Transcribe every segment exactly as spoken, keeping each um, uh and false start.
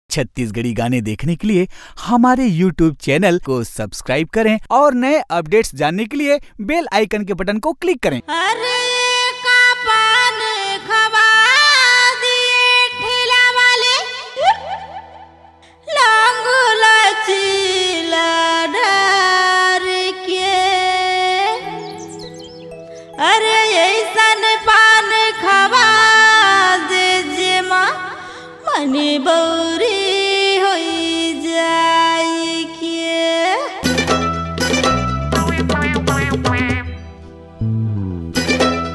छत्तीसगढ़ी गाने देखने के लिए हमारे यूट्यूब चैनल को सब्सक्राइब करें और नए अपडेट्स जानने के लिए बेल आइकन के बटन को क्लिक करें। अरे का पान खवा दिए ठेला वाले, लांगुला चीला डार के। अरे ऐसन पान खवा दे जे माँ मनी बौरी होई जाई के।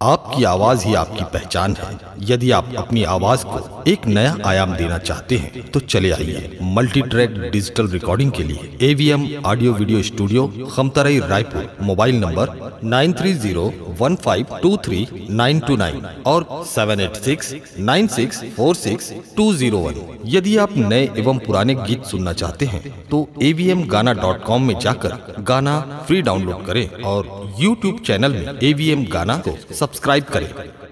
आपकी आवाज ही आपकी पहचान है। यदि आप अपनी आवाज को एक नया आयाम देना चाहते हैं तो चले आइए मल्टी ट्रैक डिजिटल रिकॉर्डिंग के लिए AVM audio video studio, Khamtarai, Raipur. Mobile number nine three zero one five two three nine two nine और seven eight six nine six four six two zero one. यदि आप नए एवं पुराने गीत सुनना चाहते हैं तो एवीएम गाना डॉट कॉम में जाकर गाना फ्री डाउनलोड करें और यूट्यूब चैनल में एवीएम गाना को सब्सक्राइब करें।